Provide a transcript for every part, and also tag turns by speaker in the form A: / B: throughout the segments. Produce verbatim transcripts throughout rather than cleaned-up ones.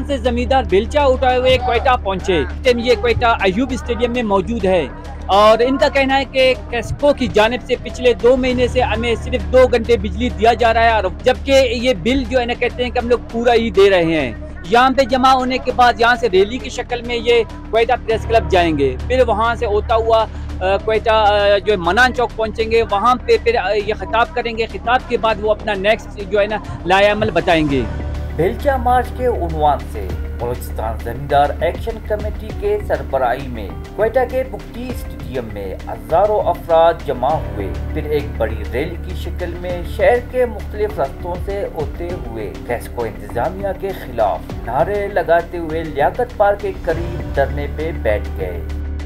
A: से जमींदार बेलचा उठाए हुए क्वेटा पहुंचे। ये क्वेटा अयूब स्टेडियम में मौजूद है और इनका कहना है कि कैस्को की जानिब से पिछले दो महीने से हमें सिर्फ दो घंटे बिजली दिया जा रहा है, और जबकि ये बिल जो है ना कहते हैं कि हम लोग पूरा ही दे रहे हैं। यहाँ पे जमा होने के बाद यहाँ से रैली की शक्ल में ये क्वेटा प्रेस क्लब जाएंगे, फिर वहाँ से होता हुआ क्वेटा जो मनान चौक पहुँचेंगे, वहाँ पे फिर ये खिताब करेंगे। खिताब के बाद वो अपना नेक्स्ट जो है ना लाएअमल बताएंगे।
B: बेलचा मार्च के उन्वान से बलूचिस्तान जमींदार एक्शन कमेटी के सरबराही में क्वेटा के बुक्टी स्टेडियम में हजारों अफराद जमा हुए। फिर एक बड़ी रैली की शक्ल में शहर के मुख्तलिफ रास्तों से होते हुए कैस्को इंतजामिया के खिलाफ नारे लगाते हुए लियाकत पार्क के करीब धरने पे बैठ गए।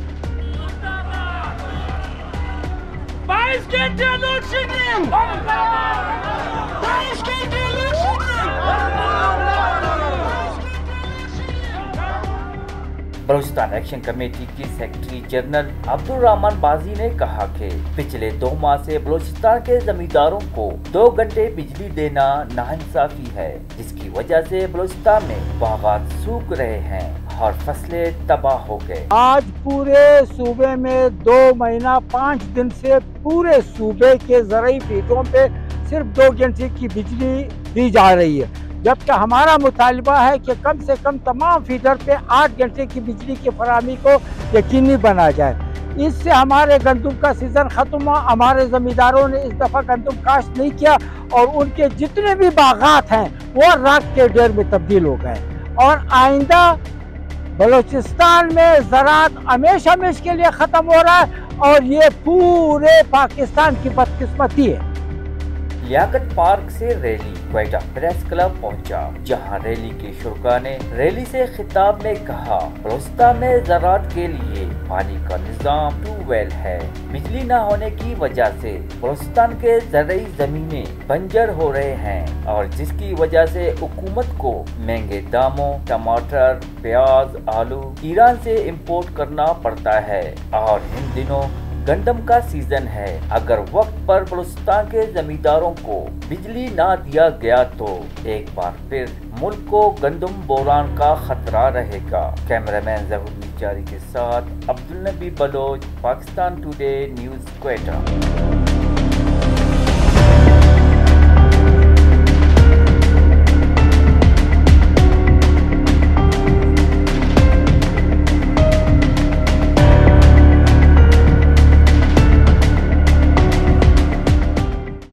B: बलूचिस्तान एक्शन कमेटी की सेक्रेटरी जनरल अब्दुल रहमान बाजी ने कहा कि पिछले दो माह से बलूचिस्तान के जमींदारों को दो घंटे बिजली देना नाइंसाफी है, जिसकी वजह से बलूचिस्तान में बागात सूख रहे हैं और फसलें तबाह हो गए।
C: आज पूरे सूबे में दो महीना पाँच दिन से पूरे सूबे के ज़राई फीडरों पे सिर्फ दो घंटे की बिजली दी जा रही है, जबकि हमारा मुतालबा है कि कम से कम तमाम फीडर पे आठ घंटे की बिजली की फराहमी को यकीनी बना जाए। इससे हमारे गंदम का सीज़न ख़त्म हुआ। हमारे ज़मींदारों ने इस दफ़ा गंदम काश्त नहीं किया और उनके जितने भी बागात हैं वो राख के ढेर में तब्दील हो गए। और आइंदा बलूचिस्तान में ज़राअत हमेशा में इसके लिए ख़त्म हो रहा है और ये पूरे पाकिस्तान की बदकिस्मती है।
B: लियाकत पार्क से रैली क्वेटा प्रेस क्लब पहुंचा, जहां रैली के शुरा ने रैली से खिताब में कहा, बलूचिस्तान में ज़राअत के लिए पानी का निज़ाम ट्यूबवेल है। बिजली न होने की वजह से बलूचिस्तान के ज़राई ज़मीनें बंजर हो रहे हैं और जिसकी वजह से हुकूमत को महंगे दामों टमाटर, प्याज, आलू ईरान से इम्पोर्ट करना पड़ता है और इन दिनों गंदम का सीजन है। अगर वक्त पर बलूचिस्तान के जमींदारों को बिजली ना दिया गया तो एक बार फिर मुल्क को गंदम बोरान का खतरा रहेगा। कैमरामैन ज़हूर निजारी के साथ अब्दुल नबी बलोच, पाकिस्तान टुडे न्यूज़ क्वेटा।